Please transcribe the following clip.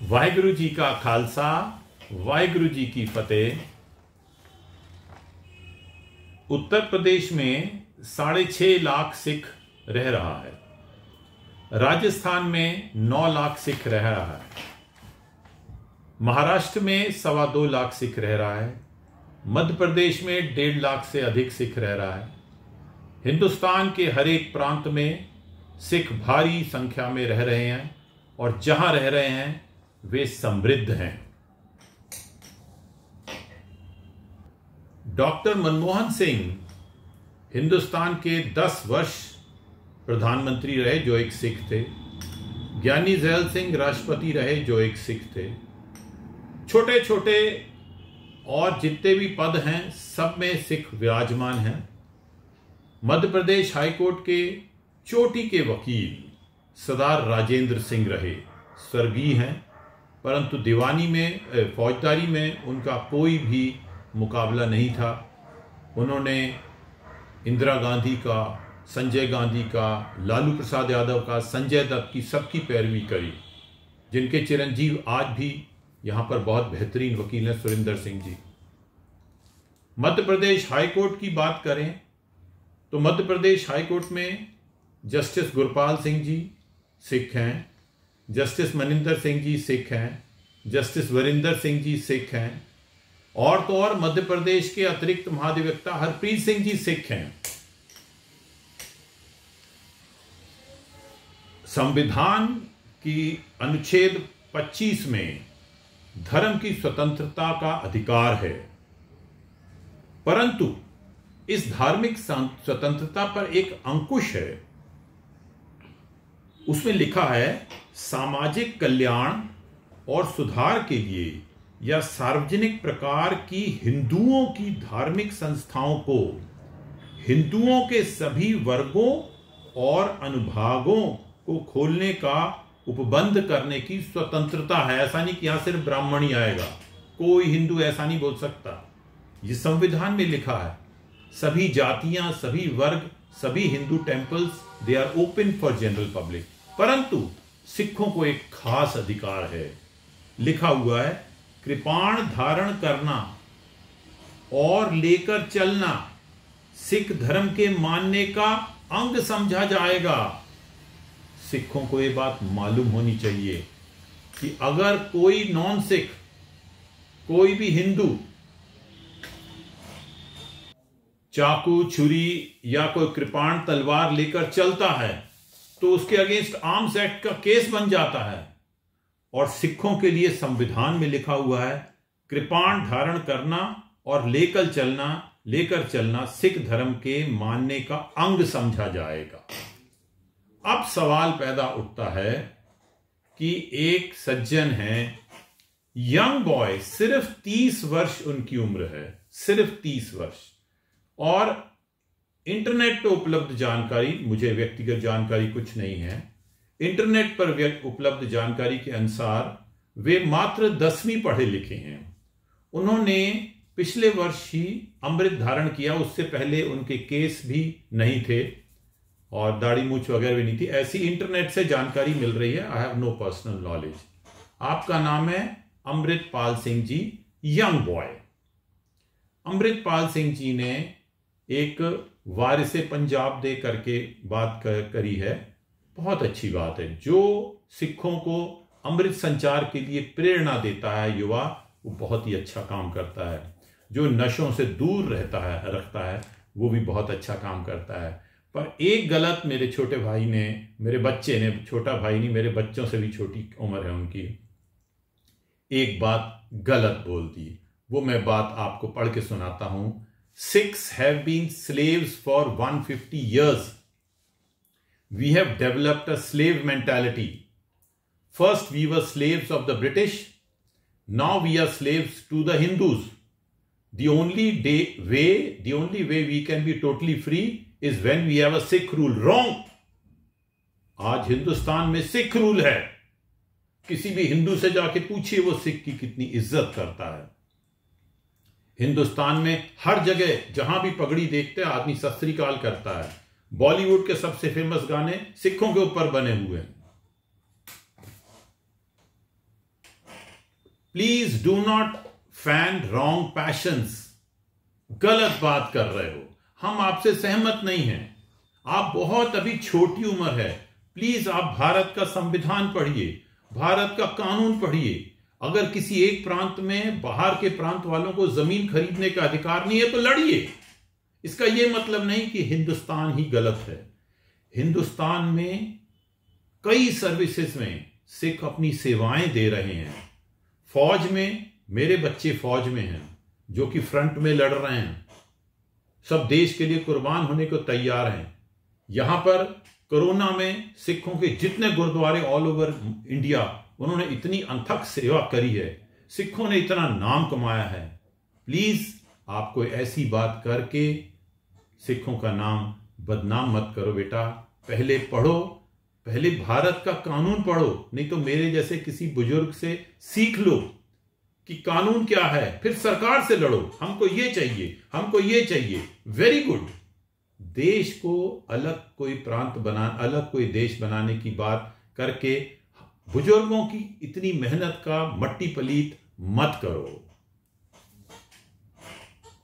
वाहिगुरु जी का खालसा, वाहिगुरु जी की फतेह। उत्तर प्रदेश में 6.5 लाख सिख रह रहा है। राजस्थान में 9 लाख सिख रह रहा है। महाराष्ट्र में 2.25 लाख सिख रह रहा है। मध्य प्रदेश में 1.5 लाख से अधिक सिख रह रहा है। हिंदुस्तान के हर एक प्रांत में सिख भारी संख्या में रह रहे हैं और जहां रह रहे हैं वे समृद्ध हैं। डॉक्टर मनमोहन सिंह हिंदुस्तान के 10 वर्ष प्रधानमंत्री रहे जो एक सिख थे। ज्ञानी जैल सिंह राष्ट्रपति रहे जो एक सिख थे। छोटे छोटे और जितने भी पद हैं सब में सिख विराजमान हैं। मध्य प्रदेश हाईकोर्ट के चोटी के वकील सरदार राजेंद्र सिंह रहे, स्वर्गीय हैं, परंतु दीवानी में फौजदारी में उनका कोई भी मुकाबला नहीं था। उन्होंने इंदिरा गांधी का, संजय गांधी का, लालू प्रसाद यादव का, संजय दत्त की सबकी पैरवी करी, जिनके चिरंजीव आज भी यहाँ पर बहुत बेहतरीन वकील हैं, सुरिंदर सिंह जी। मध्य प्रदेश हाईकोर्ट की बात करें तो मध्य प्रदेश हाईकोर्ट में जस्टिस गुरपाल सिंह जी सिख हैं, जस्टिस मनिंदर सिंह जी सिख हैं, जस्टिस वरिंदर सिंह जी सिख हैं, और तो और मध्य प्रदेश के अतिरिक्त महाधिवक्ता हरप्रीत सिंह जी सिख हैं। संविधान की अनुच्छेद 25 में धर्म की स्वतंत्रता का अधिकार है, परंतु इस धार्मिक स्वतंत्रता पर एक अंकुश है। उसमें लिखा है सामाजिक कल्याण और सुधार के लिए या सार्वजनिक प्रकार की हिंदुओं की धार्मिक संस्थाओं को हिंदुओं के सभी वर्गों और अनुभागों को खोलने का उपबंध करने की स्वतंत्रता है। ऐसा नहीं कि यहां सिर्फ ब्राह्मण ही आएगा, कोई हिंदू ऐसा नहीं बोल सकता। ये संविधान में लिखा है सभी जातियां, सभी वर्ग, सभी Hindu temples they are open for general public. परंतु सिखों को एक खास अधिकार है, लिखा हुआ है कृपाण धारण करना और लेकर चलना सिख धर्म के मानने का अंग समझा जाएगा। सिखों को यह बात मालूम होनी चाहिए कि अगर कोई नॉन सिख, कोई भी हिंदू चाकू, छुरी या कोई कृपाण तलवार लेकर चलता है तो उसके अगेंस्ट आर्म्स एक्ट का केस बन जाता है। और सिखों के लिए संविधान में लिखा हुआ है कृपाण धारण करना और लेकर चलना सिख धर्म के मानने का अंग समझा जाएगा। अब सवाल पैदा उठता है कि एक सज्जन है, यंग बॉय, सिर्फ 30 वर्ष उनकी उम्र है, सिर्फ 30 वर्ष, और इंटरनेट पर उपलब्ध जानकारी, मुझे व्यक्तिगत जानकारी कुछ नहीं है, इंटरनेट पर उपलब्ध जानकारी के अनुसार वे मात्र 10वीं पढ़े लिखे हैं। उन्होंने पिछले वर्ष ही अमृत धारण किया, उससे पहले उनके केस भी नहीं थे और दाढ़ी मूछ वगैरह भी नहीं थी। ऐसी इंटरनेट से जानकारी मिल रही है। I have no personal knowledge. आपका नाम है अमृतपाल सिंह जी, यंग बॉय। अमृतपाल सिंह जी ने एक वारिसे पंजाब दे करके बात करी है, बहुत अच्छी बात है। जो सिखों को अमृत संचार के लिए प्रेरणा देता है युवा, वो बहुत ही अच्छा काम करता है। जो नशों से दूर रखता है वो भी बहुत अच्छा काम करता है। पर एक गलत मेरे छोटे भाई ने, मेरे बच्चे ने, छोटा भाई नहीं, मेरे बच्चों से भी छोटी उम्र है उनकी, एक बात गलत बोल दी। वो मैं बात आपको पढ़ के सुनाता हूं। Sikhs have been slaves for 150 years. We have developed a slave mentality. First we were slaves of the British. Now we are slaves to the Hindus. The only way we can be totally free is when we have a Sikh rule. Wrong. आज हिंदुस्तान में sick rule है। किसी भी हिंदू से जाके पूछिए वो सिख की कितनी इज्जत करता है। हिंदुस्तान में हर जगह जहां भी पगड़ी देखते हैं आदमी सत श्री अकाल करता है। बॉलीवुड के सबसे फेमस गाने सिखों के ऊपर बने हुए हैं। Please do not fan wrong passions. गलत बात कर रहे हो, हम आपसे सहमत नहीं हैं। आप बहुत अभी छोटी उम्र है, प्लीज आप भारत का संविधान पढ़िए, भारत का कानून पढ़िए। अगर किसी एक प्रांत में बाहर के प्रांत वालों को जमीन खरीदने का अधिकार नहीं है तो लड़िए। इसका यह मतलब नहीं कि हिंदुस्तान ही गलत है। हिंदुस्तान में कई सर्विसेज में सिख अपनी सेवाएं दे रहे हैं। फौज में मेरे बच्चे फौज में हैं जो कि फ्रंट में लड़ रहे हैं, सब देश के लिए कुर्बान होने को तैयार हैं। यहां पर कोरोना में सिखों के जितने गुरुद्वारे ऑल ओवर इंडिया, उन्होंने इतनी अथक सेवा करी है, सिखों ने इतना नाम कमाया है। प्लीज आप कोई ऐसी बात करके सिखों का नाम बदनाम मत करो बेटा। पहले पढ़ो, पहले भारत का कानून पढ़ो, नहीं तो मेरे जैसे किसी बुजुर्ग से सीख लो कि कानून क्या है, फिर सरकार से लड़ो। हमको ये चाहिए, हमको ये चाहिए। Very good. देश को अलग कोई प्रांत बना, अलग कोई देश बनाने की बात करके बुजुर्गों की इतनी मेहनत का मट्टी पलीत मत करो।